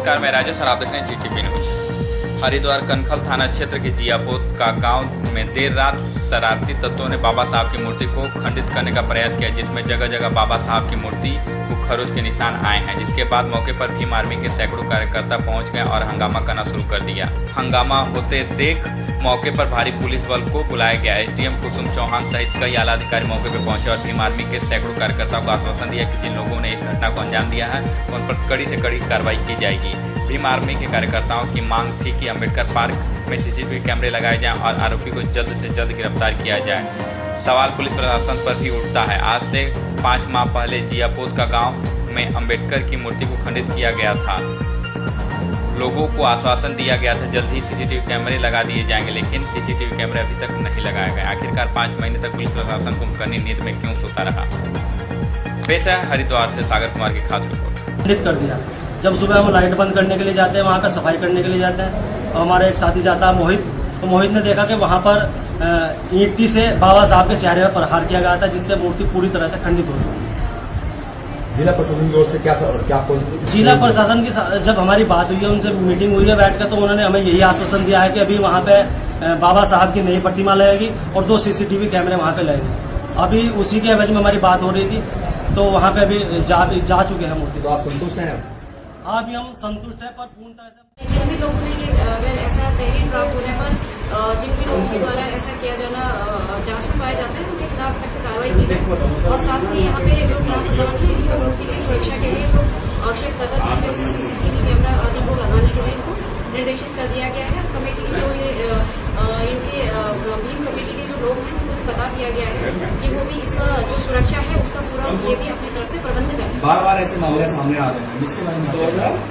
नमस्कार, मैं राजेश और आप देख रहे हैं जीटीपी न्यूज। हरिद्वार कनखल थाना क्षेत्र के जियापोत का गांव में देर रात शरारती तत्वों ने बाबा साहब की मूर्ति को खंडित करने का प्रयास किया, जिसमें जगह जगह बाबा साहब की मूर्ति को खरोच के निशान आए हैं। जिसके बाद मौके पर भीम आर्मी के सैकड़ों कार्यकर्ता पहुंच गए और हंगामा करना शुरू कर दिया। हंगामा होते देख मौके पर भारी पुलिस बल को बुलाया गया। एसडीएम कुसुम चौहान सहित कई आला अधिकारी मौके पर पहुंचे और भीम आर्मी के सैकड़ों कार्यकर्ताओं को आश्वासन दिया कि जिन लोगों ने इस घटना को अंजाम दिया है उन पर कड़ी से कड़ी कार्रवाई की जाएगी। भीम आर्मी के कार्यकर्ताओं की मांग थी कि अंबेडकर पार्क में सीसीटीवी कैमरे लगाए जाएं और आरोपी को जल्द से जल्द गिरफ्तार किया जाए। सवाल पुलिस प्रशासन पर भी उठता है। आज से 5 माह पहले जियापोत का गांव में अंबेडकर की मूर्ति को खंडित किया गया था। लोगों को आश्वासन दिया गया था जल्द ही सीसीटीवी कैमरे लगा दिए जाएंगे, लेकिन सीसीटीवी कैमरे अभी तक नहीं लगाए गए। आखिरकार 5 महीने तक पुलिस प्रशासन कुंभकर्णी नींद में क्यों सोता रहा। पेश है हरिद्वार से सागर कुमार की खास रिपोर्ट। खंडित कर दिया। जब सुबह हम लाइट बंद करने के लिए जाते हैं, वहाँ का सफाई करने के लिए जाते हैं, और हमारा एक साथी जाता है मोहित, तो मोहित ने देखा कि वहाँ पर ईंटी से बाबा साहब के चेहरे पर प्रहार किया गया था, जिससे मूर्ति पूरी तरह से खंडित हो चुकी है। जिला प्रशासन की ओर से क्या जिला प्रशासन की जब हमारी बात हुई है, उनसे मीटिंग हुई है बैठकर, तो उन्होंने हमें यही आश्वासन दिया है कि अभी वहाँ पे बाबा साहब की नई प्रतिमा लगेगी और 2 सीसीटीवी कैमरे वहाँ पे लगेंगे। अभी उसी के एवज में हमारी बात हो रही थी, तो वहाँ पे अभी जा चुके हैं मूर्ति। तो आप संतुष्ट हैं? हाँ, अभी हम संतुष्ट है, पर पूर्ण तरह से जिन भी लोगों ने ये अगर ऐसा तहरीर प्राप्त होने पर जिन भी लोगों के द्वारा ऐसा किया जाना जांच में पाए जाते हैं, उनके खिलाफ सख्त कार्रवाई की जाए। और साथ में यहाँ पे जो ग्राम प्रधान है, उनको मूर्ति की सुरक्षा के लिए जो आवश्यक कदम है, जैसे सीसीटीवी कैमरा आदि को लगाने के लिए इनको निर्देशित कर दिया गया है। कमेटी जो इनके भीम कमेटी के जो लोग हैं उनको बता दिया गया है कि वो भी इसका जो सुरक्षा है उसका पूरा ये भी अपनी तरफ से प्रबंध करें। बार बार ऐसे मामले सामने आ रहे हैं, इसके बारे में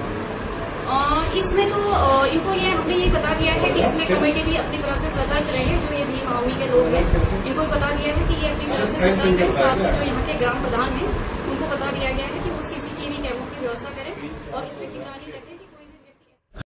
इसमें तो इनको हमने ये बता दिया है कि इसमें कमेटी भी अपनी तरफ से सतर्क रहे। जो ये भीम आर्मी के लोग हैं इनको बता दिया है कि ये अपनी तरफ से सतर्क है। साथ में जो यहाँ के ग्राम प्रधान हैं उनको बता दिया गया है कि वो सीसीटीवी कैमरों की व्यवस्था करें और इस पर निगरानी रखें।